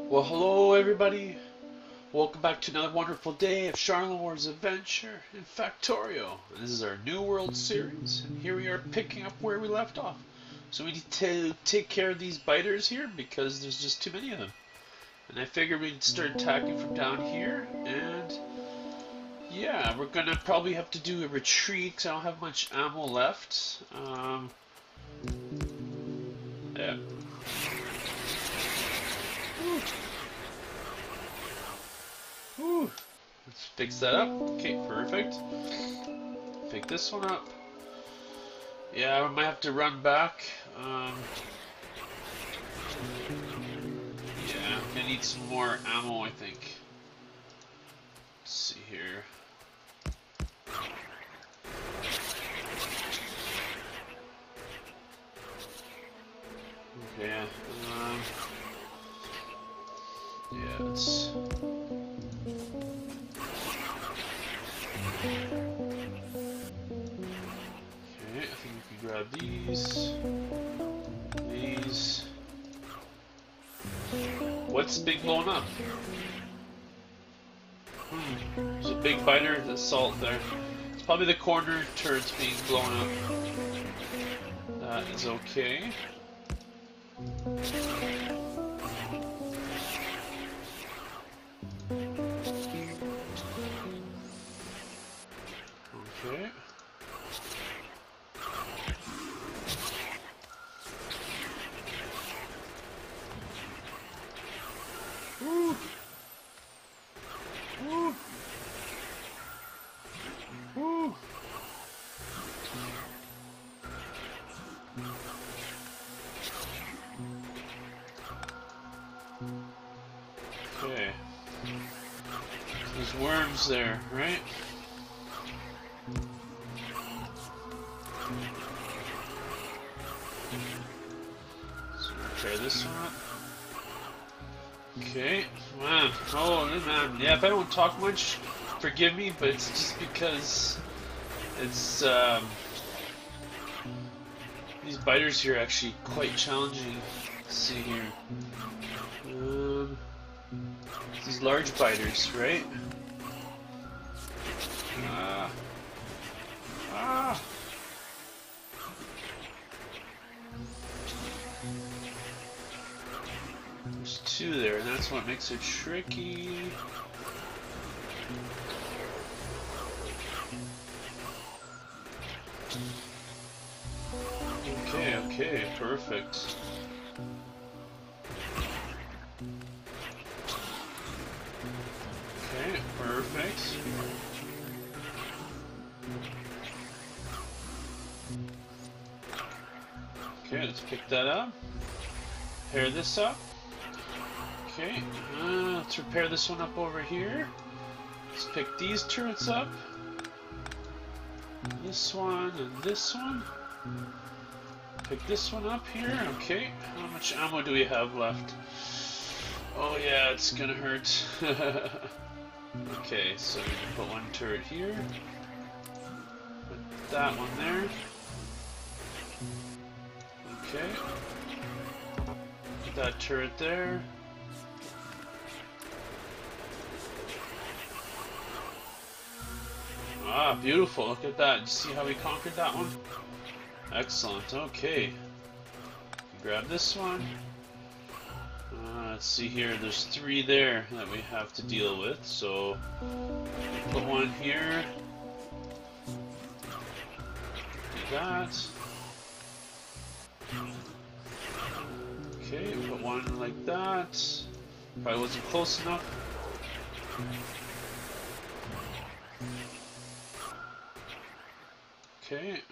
Well, hello everybody. Welcome back to another wonderful day of Sharlenwar's adventure in Factorio. This is our New World series, and here we are picking up where we left off. So we need to take care of these biters here because there's just too many of them. And I figured we'd start attacking from down here, and yeah, we're gonna probably have to do a retreat because I don't have much ammo left. Yeah. Whew. Let's fix that up. Okay, perfect. Pick this one up. Yeah, I might have to run back. Yeah, I'm gonna need some more ammo, I think. Let's see here. Okay, yeah, let's... Okay, I think we can grab these. What's big blown up? There's a big biter, the salt there. It's probably the corner turrets being blown up. That is okay. Okay. Woo. Woo. Woo. Okay. There's worms there, right? So try this one up. Okay, man. Oh, man. Yeah, if I don't talk much, forgive me, but it's just because it's these biters here are actually quite challenging. Let's see here. These large biters, right? There's two there, and that's what makes it tricky. Okay, perfect. Okay, perfect. Okay, let's pick that up. Pair this up. Okay, let's repair this one up over here. Let's pick these turrets up. This one and this one. Pick this one up here. Okay, how much ammo do we have left? Oh yeah, it's gonna hurt. Okay, so we can put one turret here. Put that one there. Okay. Put that turret there. Ah, beautiful. Look at that. Did you see how we conquered that one? Excellent. Okay. Grab this one. Let's see here. There's three there that we have to deal with. So, put one here. Do that. Okay, put one like that. Probably wasn't close enough. Okay,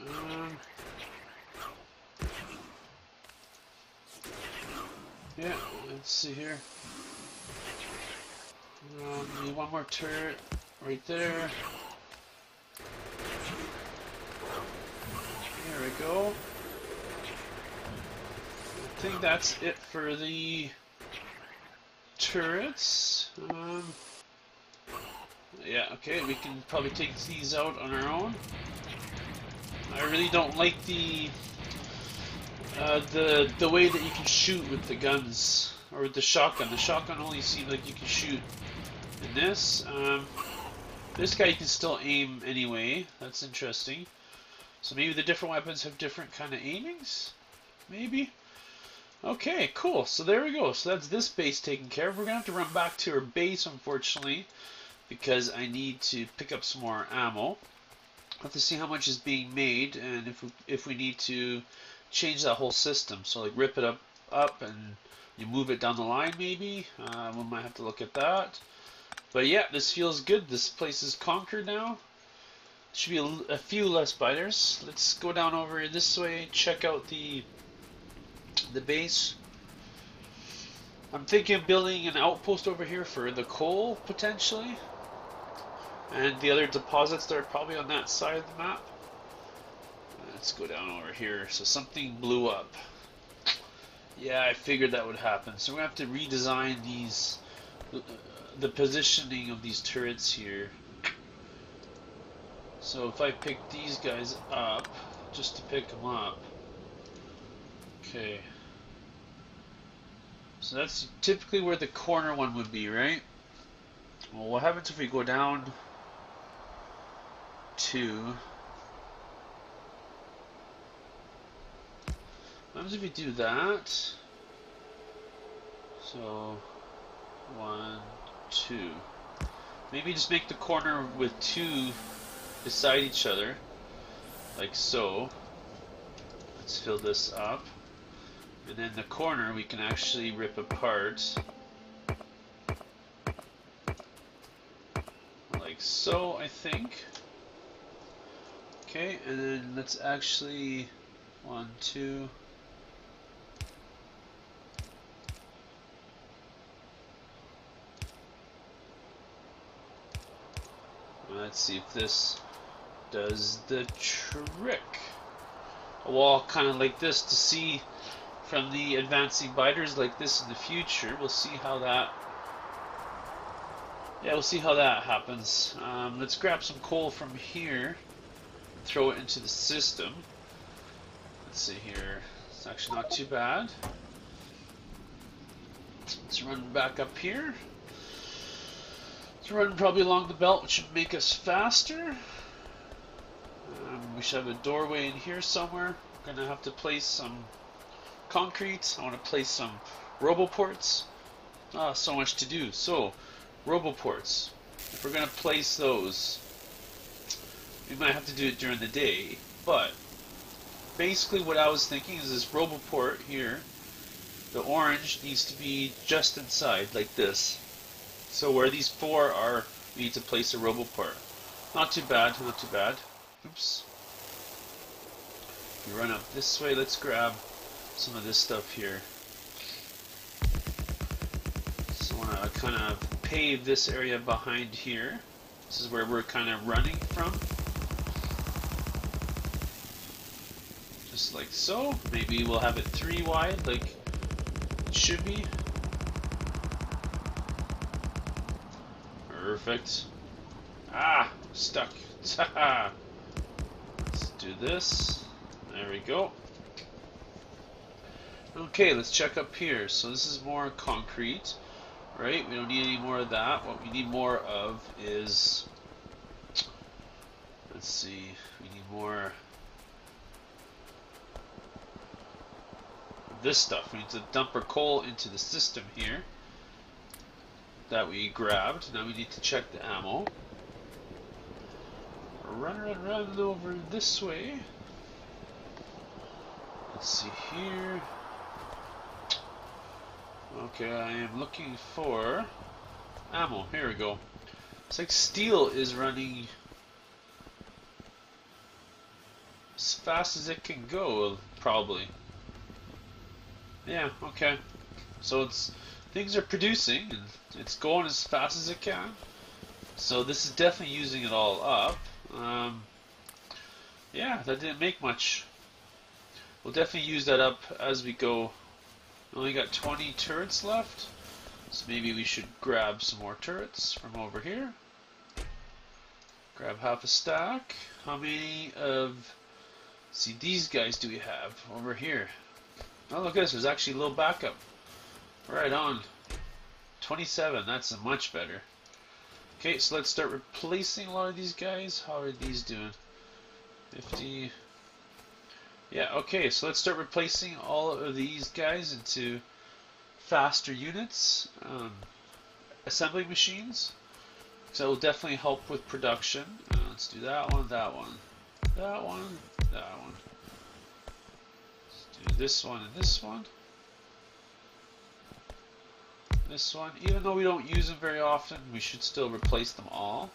yeah, let's see here. Need one more turret right there. There we go. I think that's it for the turrets. Yeah, okay, we can probably take these out on our own. I really don't like the way that you can shoot with the guns. or with the shotgun. The shotgun only seems like you can shoot in this. This guy you can still aim anyway. That's interesting. So maybe the different weapons have different kind of aimings? Maybe? Okay, cool. So there we go. So that's this base taken care of. We're going to have to run back to our base, unfortunately, because I need to pick up some more ammo. I'll have to see how much is being made and if we need to change that whole system. So like rip it up and you move it down the line maybe. We might have to look at that. But yeah, this feels good. This place is conquered now. Should be a few less biters. Let's go down over this way, check out the base. I'm thinking of building an outpost over here for the coal, potentially. And the other deposits that are probably on that side of the map. Let's go down over here. So something blew up. Yeah, I figured that would happen. So we're going to have to redesign these, the positioning of these turrets here. So if I pick these guys up, just to pick them up. Okay. So that's typically where the corner one would be, right? Well, what happens if we go down to... What happens if we do that? So, 1, 2. Maybe just make the corner with 2 beside each other, like so. Let's fill this up. And then the corner we can actually rip apart. Like so, I think. Okay, and then let's actually 1, 2. Let's see if this does the trick. A wall kind of like this to see from the advancing biters like this in the future. We'll see how that. Yeah, we'll see how that happens. Let's grab some coal from here, throw it into the system. Let's see here. It's actually not too bad. Let's run back up here. Let's run probably along the belt, which should make us faster. We should have a doorway in here somewhere. We're gonna have to place some concrete. I want to place some roboports. So much to do. So, roboports. If we're gonna place those, we might have to do it during the day. But basically, what I was thinking is this roboport here. The orange needs to be just inside, like this. So where these 4 are, we need to place a roboport. Not too bad. Not too bad. Oops. We run up this way. Let's grab some of this stuff here. So I want to kind of pave this area behind here. This is where we're kind of running from. Just like so. Maybe we'll have it 3 wide like it should be. Perfect. Ah, stuck. Let's do this. There we go. Okay, let's check up here. So this is more concrete, right? We don't need any more of that. What we need more of is, let's see, we need more of this stuff. We need to dump our coal into the system here that we grabbed. Now we need to check the ammo. Run over this way. Let's see here. Okay, I am looking for ammo. Here we go. It's like steel is running as fast as it can go, probably. Yeah, okay. So things are producing and it's going as fast as it can. So this is definitely using it all up. Yeah, that didn't make much. We'll definitely use that up as we go. We only got 20 turrets left, so maybe we should grab some more turrets from over here. Grab half a stack. How many of... See, these guys do we have over here? Oh, look at this. There's actually a little backup. Right on. 27, that's much better. Okay, so let's start replacing a lot of these guys. How are these doing? 50. Yeah, okay, so let's start replacing all of these guys into faster units, assembly machines. So that will definitely help with production. Let's do that one, that one, that one, that one. Let's do this one and this one. This one, even though we don't use them very often, we should still replace them all.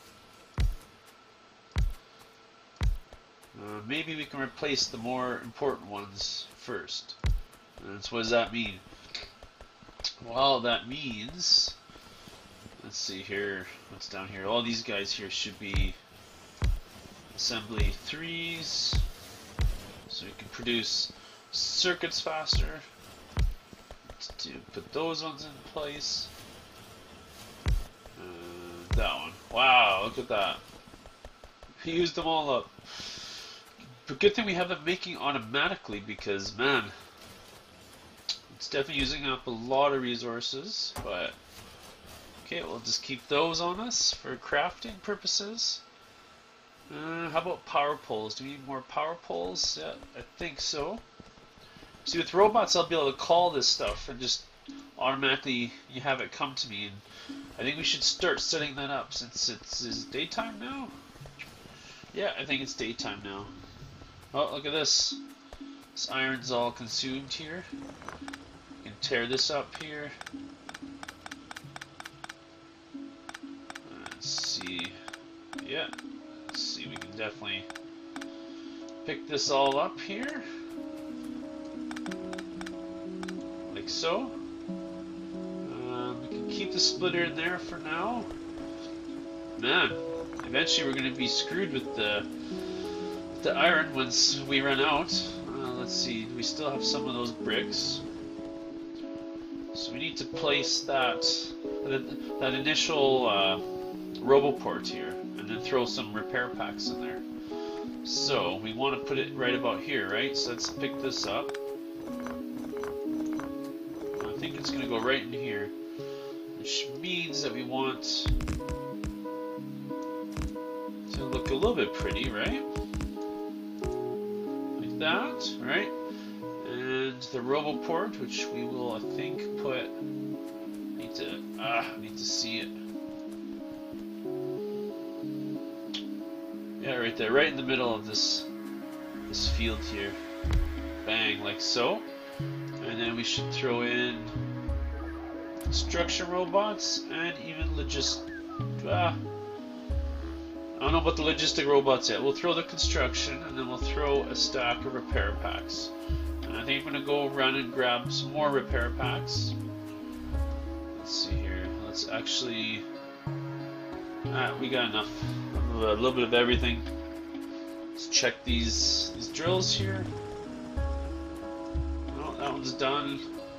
Maybe we can replace the more important ones first. And so what does that mean? Well, that means, let's see here, what's down here? All these guys here should be assembly 3s, so we can produce circuits faster. To put those ones in place. That one. Wow, look at that. He used them all up. But good thing we have them making automatically because, man, it's definitely using up a lot of resources. But, okay, we'll just keep those on us for crafting purposes. How about power poles? Do we need more power poles? Yeah, I think so. See, with robots, I'll be able to call this stuff and just automatically you have it come to me. And I think we should start setting that up since is daytime now. Yeah, I think it's daytime now. Oh, look at this. This iron's all consumed here. We can tear this up here. Let's see. Yeah, let's see. We can definitely pick this all up here. Like so. We can keep the splitter in there for now. Man, eventually we're going to be screwed with the iron once we run out. Let's see, we still have some of those bricks. So we need to place that initial roboport here, and then throw some repair packs in there. So we want to put it right about here, right? So let's pick this up. I think it's going to go right in here, which means that we want to look a little bit pretty, right? Like that, right? And the roboport, which we will, I think, put. Need to see it. Yeah, right there, right in the middle of this field here. Bang, like so. And then we should throw in construction robots and even I don't know about the logistic robots yet. We'll throw the construction and then we'll throw a stack of repair packs. And I think I'm going to go run and grab some more repair packs. Let's see here. Let's actually... we got enough. A little bit of everything. Let's check these drills here. Oh, that one's done.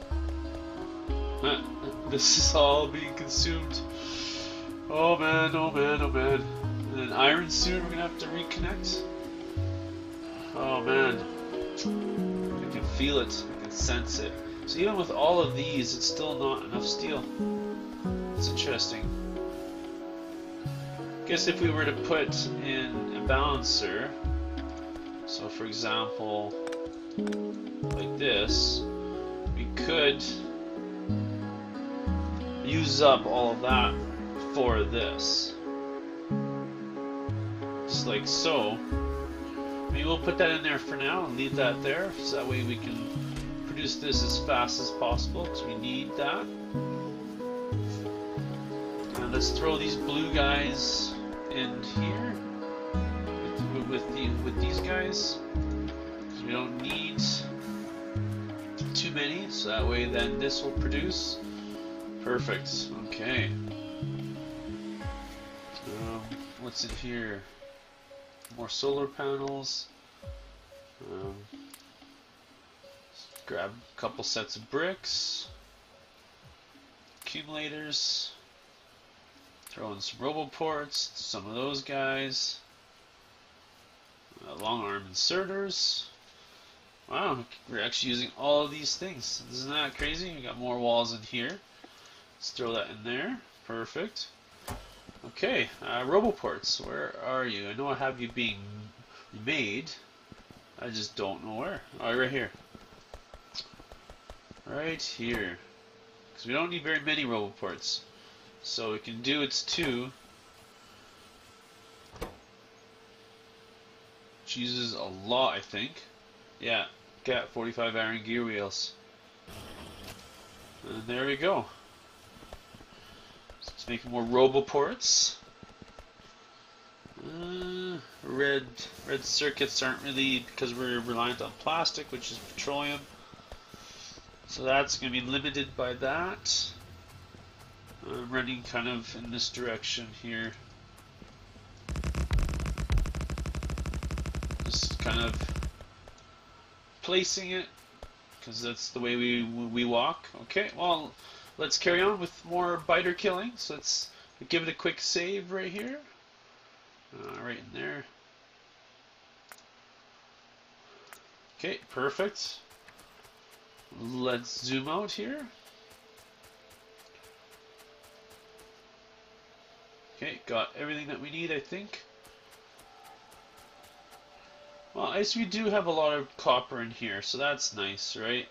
This is all being consumed. Oh man, oh man, oh man. And then iron soon we're gonna have to reconnect. Oh man. I can feel it, I can sense it. So even with all of these, it's still not enough steel. It's interesting. I guess if we were to put in a balancer, so for example, like this, we could use up all of that for this. Just like so. Maybe we'll put that in there for now and leave that there, so that way we can produce this as fast as possible, because we need that. And let's throw these blue guys in here with these guys. We don't need too many, so that way then this will produce. Perfect. Okay. What's in here? More solar panels. Grab a couple sets of bricks. Accumulators. Throw in some roboports, some of those guys. Long arm inserters. Wow, we're actually using all of these things. Isn't that crazy? We got more walls in here. Let's throw that in there. Perfect. Okay, roboports, where are you? I know I have you being made. I just don't know where. Oh, right here. Right here. Because we don't need very many roboports. So we can do its two. Which uses a lot, I think. Yeah, got 45 iron gear wheels. And there we go. So let's make more roboports. Red circuits aren't really, because we're reliant on plastic, which is petroleum. So that's going to be limited by that. I'm running kind of in this direction here. Just kind of placing it, because that's the way we walk. Okay, well, let's carry on with more biter killing. So let's give it a quick save right here. Right in there. Okay, perfect. Let's zoom out here. Okay, got everything that we need, I think. Well, I guess we do have a lot of copper in here, so that's nice, right?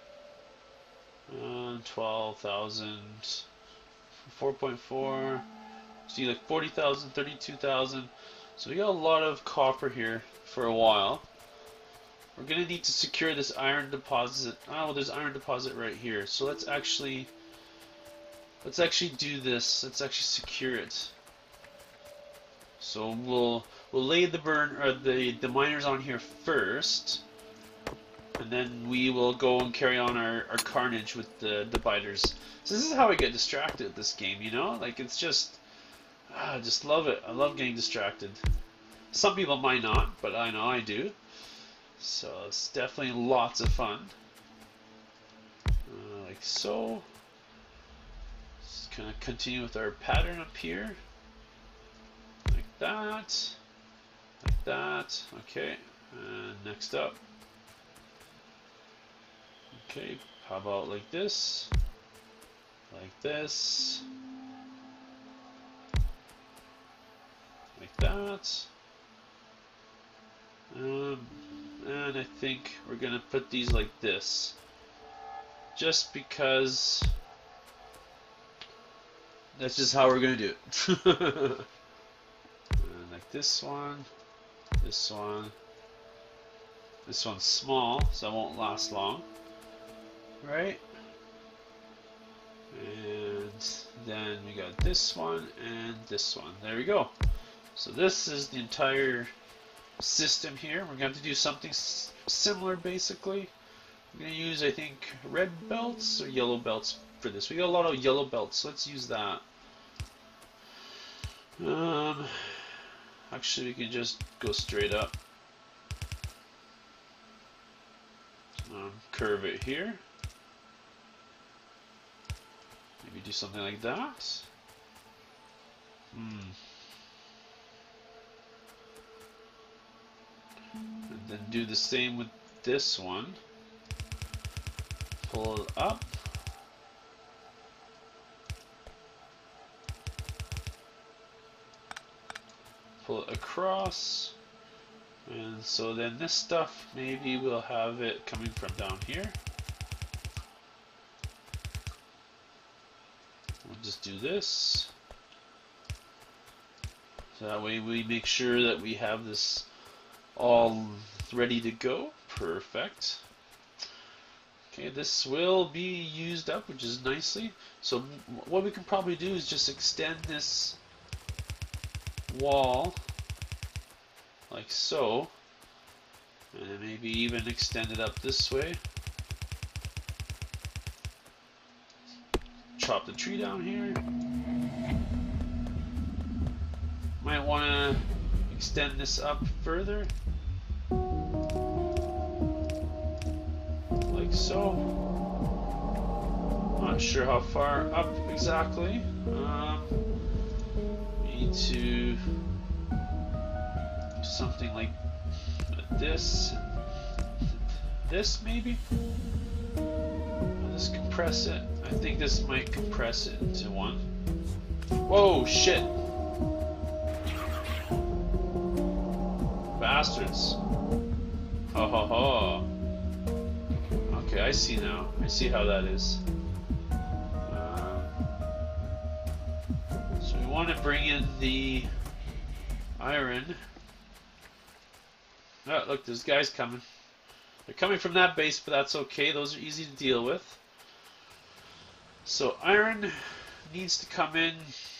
12,000, 4.4, see like 40,000, 32,000. So we got a lot of copper here for a while. We're gonna need to secure this iron deposit. Oh, there's iron deposit right here. So let's actually do this. Let's actually secure it. So we'll lay the miners on here first, and then we will go and carry on our carnage with the biters. So this is how I get distracted with this game, you know? Like, it's just, I just love it. I love getting distracted. Some people might not, but I know I do. So it's definitely lots of fun. Like so. Just kind of continue with our pattern up here. Like that. Like that. Okay. And next up. Okay. How about like this? Like this. Like that. And I think we're gonna put these like this, just because that's just how we're gonna do it. And like this one, this one, this one's small, so it won't last long, right? And then we got this one and this one. There we go. So this is the entire system here. We're going to have to do something similar, basically. We're going to use, I think, red belts or yellow belts for this. We got a lot of yellow belts, so let's use that. Actually, we can just go straight up. Curve it here. Maybe do something like that. And then do the same with this one. Pull it up. Pull it across. And so then this stuff, maybe we'll have it coming from down here. We'll just do this. So that way we make sure that we have this all ready to go. Perfect. Okay, this will be used up, which is nicely. So what we can probably do is just extend this wall like so, and maybe even extend it up this way. Chop the tree down here. Might want to extend this up further, like so. Not sure how far up exactly. We need to do something like this, this maybe? I'll just compress it. I think this might compress it into one. Whoa, shit! Bastards. Ho ho ho. Okay, I see now. I see how that is. So we want to bring in the iron. Oh, look, there's guys coming. They're coming from that base, but that's okay. Those are easy to deal with. So iron needs to come in.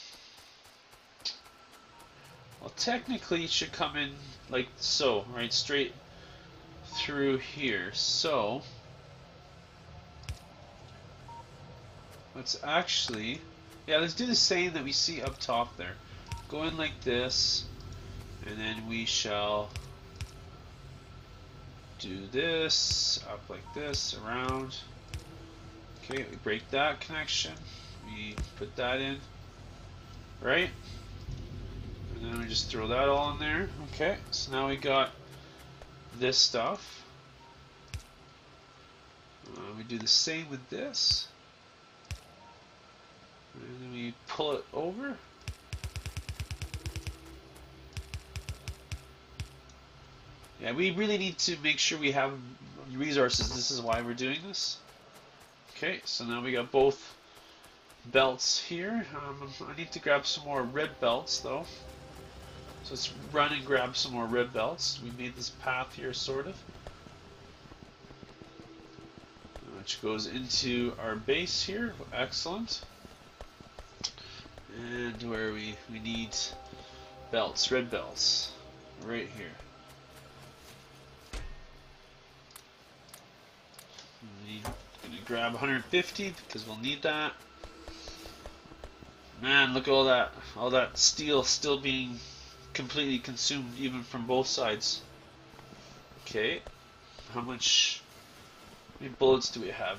Well, technically it should come in like so, right? Straight through here. So let's actually, yeah, let's do the same that we see up top there. Go in like this, and then we shall do this, up like this, around. Okay, we break that connection. We put that in, right? And then we just throw that all in there. Okay, so now we got this stuff. We do the same with this. And then we pull it over. Yeah, we really need to make sure we have resources. This is why we're doing this. Okay, so now we got both belts here. I need to grab some more red belts though. So let's run and grab some more red belts. We made this path here, sort of. Which goes into our base here. Excellent. And where we need belts, red belts, right here. Gonna grab 150 because we'll need that. Man, look at all that steel still being completely consumed, even from both sides. Okay, how many bullets do we have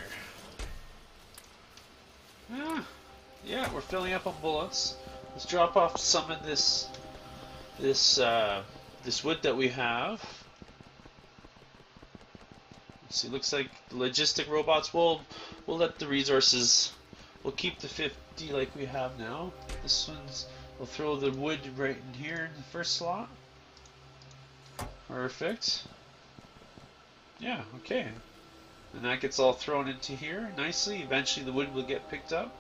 in here? Yeah, we're filling up on bullets. Let's drop off some of this wood that we have. Let's see, looks like the logistic robots we'll let the resources. We'll keep the 50 like we have now. This one's, we'll throw the wood right in here in the first slot. Perfect. Yeah, okay. And that gets all thrown into here nicely. Eventually the wood will get picked up.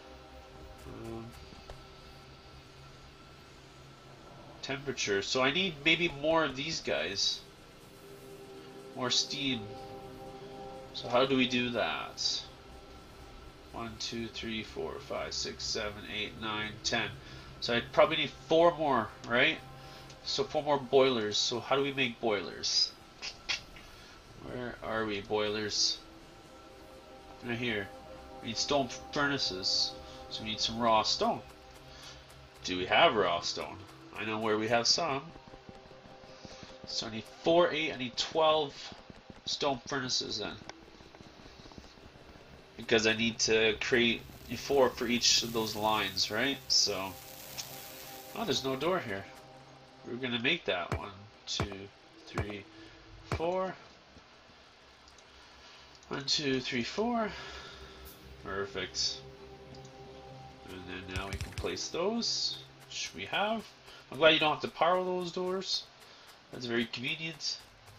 Temperature. So I need maybe more of these guys. More steam. So how do we do that? 1, 2, 3, 4, 5, 6, 7, 8, 9, 10. So I probably need 4 more, right? So 4 more boilers. So how do we make boilers? Where are we, boilers? Right here. We need stone furnaces. So we need some raw stone. Do we have raw stone? I know where we have some. So I need 4, 8, I need 12 stone furnaces then. Because I need to create 4 for each of those lines, right? So, oh, there's no door here. We're gonna make that. 1, 2, 3, 4. 1, 2, 3, 4. Perfect. And then now we can place those, which we have. I'm glad you don't have to power those doors. That's very convenient.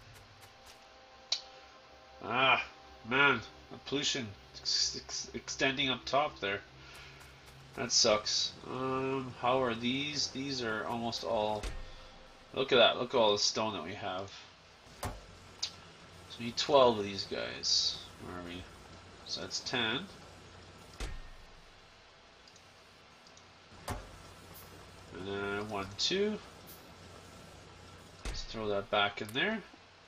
Ah, man, the pollution extending up top there. That sucks. How are these? These are almost all. Look at that. Look at all the stone that we have. So we need 12 of these guys. Where are we? So that's 10. And then 1, 2. Let's throw that back in there.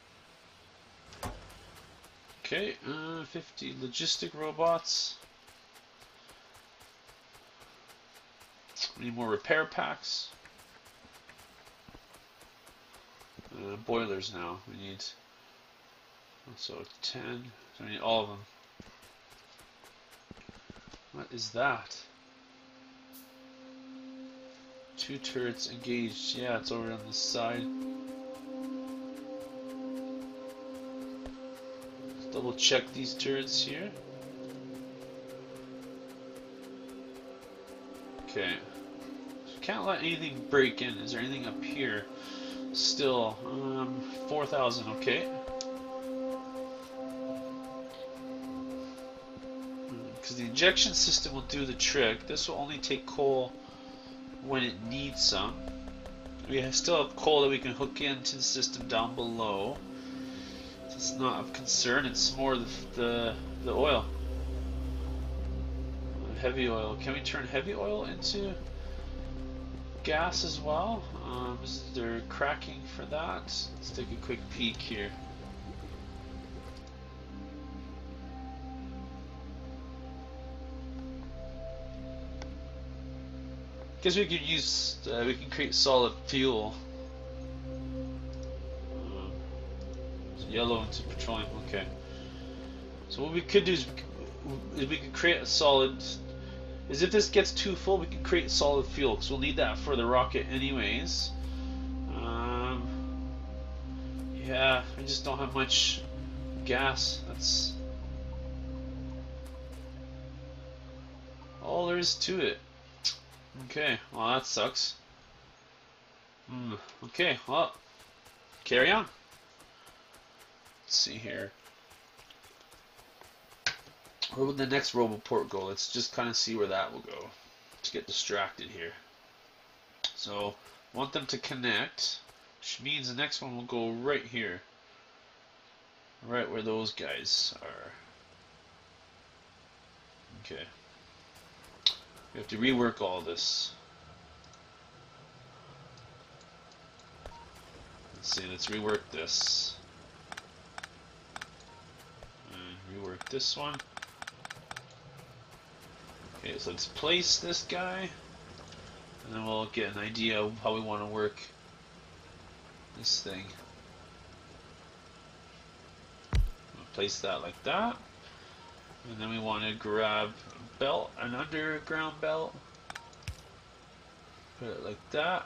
Okay, 50 logistic robots. We need more repair packs. Boilers now. We need so 10. So we need all of them. What is that? 2 turrets engaged. Yeah, it's over on this side. double check these turrets here. Okay. Can't let anything break in. Is there anything up here? Still, 4,000, okay. Because the injection system will do the trick. This will only take coal when it needs some. We still have coal that we can hook into the system down below. So it's not of concern, it's more the oil. Heavy oil. Can we turn heavy oil into gas as well? Is there cracking for that? Let's take a quick peek here. Guess we could use, we can create solid fuel. Yellow into petroleum, okay. So what we could do is we could create a solid, if this gets too full, we can create solid fuel, because we'll need that for the rocket anyways. Yeah, I just don't have much gas. That's all there is to it. Okay, well that sucks. Okay, well, carry on. Let's see here. Where would the next roboport go? Let's just kind of see where that will go. Let's get distracted here. So, want them to connect, which means the next one will go right here. Right where those guys are. Okay. We have to rework all this. Let's see, let's rework this. And rework this one. Okay, so let's place this guy. And then we'll get an idea of how we want to work this thing. We'll place that like that. And then we want to grab a belt, an underground belt. Put it like that.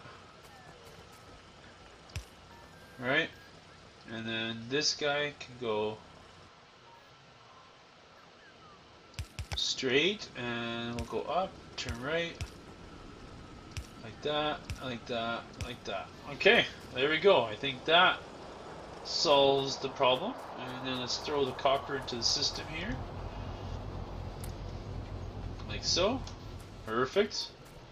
Right? And then this guy can go straight, and we'll go up, turn right. Like that, like that, like that. Okay, there we go. I think that solves the problem. And then let's throw the cocker into the system here. Like so. Perfect.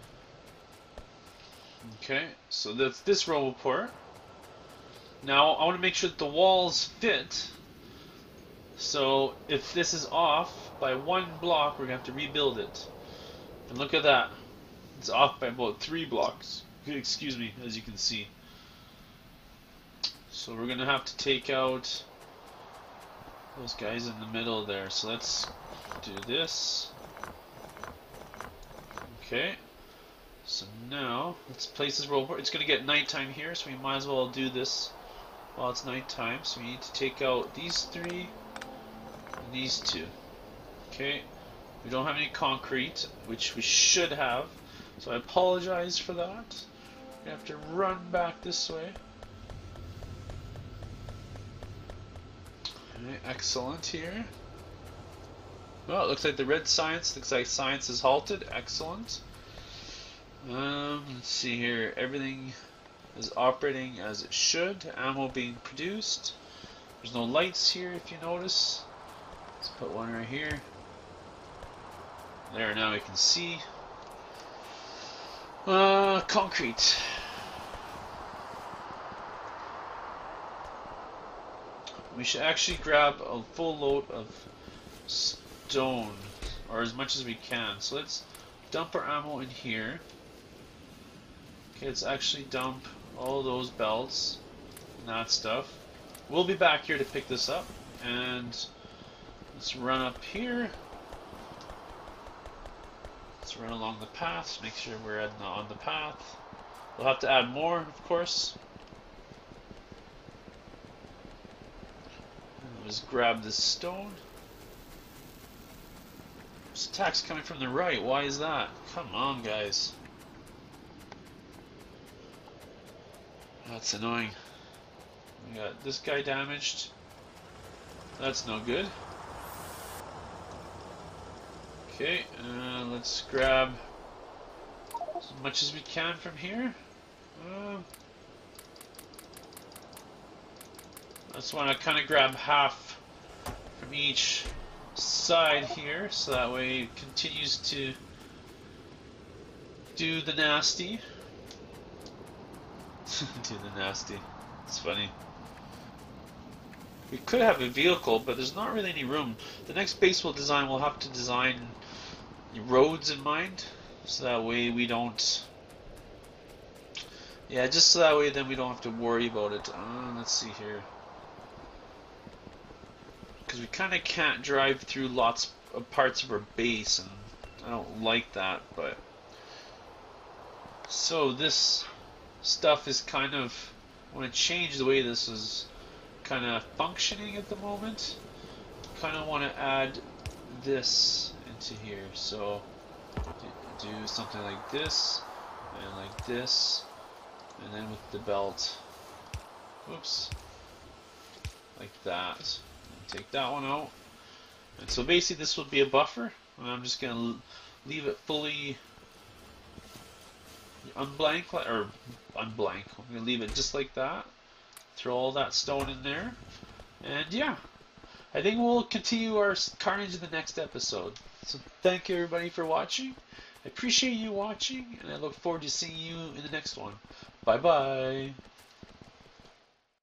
Okay, so that's this roboport. Now I want to make sure that the walls fit. So if this is off by one block, we're going to have to rebuild it. And look at that. It's off by about 3 blocks. Excuse me, as you can see. So we're going to have to take out those guys in the middle there. So let's do this. Okay. So now, let's place this roboport. It's going to get nighttime here, so we might as well do this while it's nighttime. So we need to take out these 3 and these 2. Okay. We don't have any concrete, which we should have. So I apologize for that. We have to run back this way. Okay, excellent here. Well, it looks like the red science. Looks like science is halted. Excellent. Let's see here. Everything is operating as it should. Ammo being produced. There's no lights here, if you notice. Let's put one right here. There, now we can see. Concrete. We should actually grab a full load of stone, or as much as we can. So let's dump our ammo in here. Okay, let's actually dump all those belts and that stuff. We'll be back here to pick this up, and let's run up here. Let's run along the path, make sure we're on the path. We'll have to add more, of course. Just grab this stone. This attack's coming from the right. Why is that? Come on, guys. That's annoying. We got this guy damaged. That's no good. Okay, let's grab as much as we can from here. I just want to kind of grab half from each side here, so that way it continues to do the nasty. Do the nasty. It's funny. We could have a vehicle, but there's not really any room. The next base we'll design, we'll have to design roads in mind, so that way we don't... Yeah, just so that way then we don't have to worry about it. Let's see here. Because we kind of can't drive through lots of parts of our base, and I don't like that, but... So this stuff is kind of... I want to change the way this is kind of functioning at the moment. Kind of want to add this into here, so do something like this and like this, and then with the belt, whoops, like that, and take that one out. And so basically this will be a buffer, and I'm just gonna leave it fully unblank, or unblank. I'm gonna leave it just like that. Throw all that stone in there, and yeah, I think we'll continue our carnage in the next episode. So thank you everybody for watching. I appreciate you watching, and I look forward to seeing you in the next one. Bye bye.